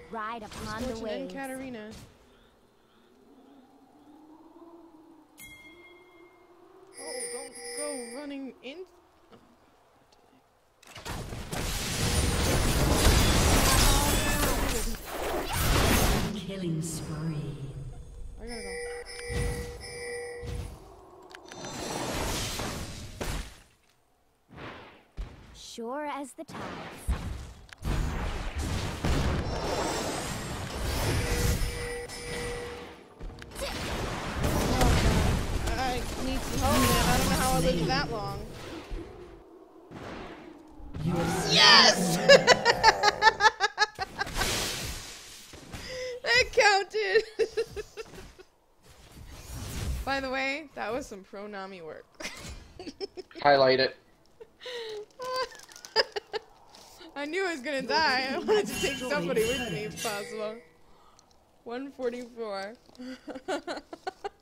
Ride upon the Fortune and waves. Katarina. Oh, don't go running in. Killing spree. I gotta go. Sure as the tides. I need some help, man. I don't know how I lived that long. Yes! That counted! By the way, that was some pro Nami work. Highlight it. I knew I was gonna die. I wanted to take somebody with me if possible. 144.